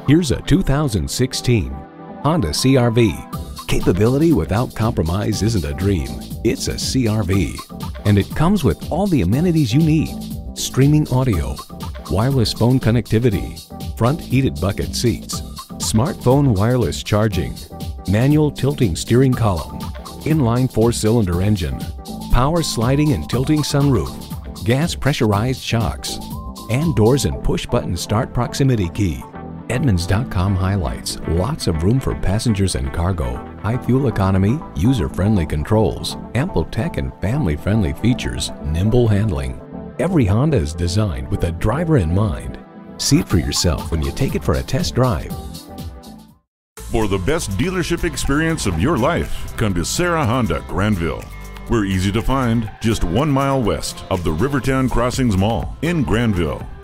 Here's a 2016 Honda CR-V. Capability without compromise isn't a dream, it's a CR-V. And it comes with all the amenities you need. Streaming audio, wireless phone connectivity, front heated bucket seats, smartphone wireless charging, manual tilting steering column, inline 4-cylinder engine, power sliding and tilting sunroof, gas pressurized shocks, and doors and push-button start proximity key. Edmunds.com highlights lots of room for passengers and cargo, high fuel economy, user-friendly controls, ample tech and family-friendly features, nimble handling. Every Honda is designed with a driver in mind. See it for yourself when you take it for a test drive. For the best dealership experience of your life, come to Serra Honda Grandville. We're easy to find, just 1 mile west of the Rivertown Crossings Mall in Grandville.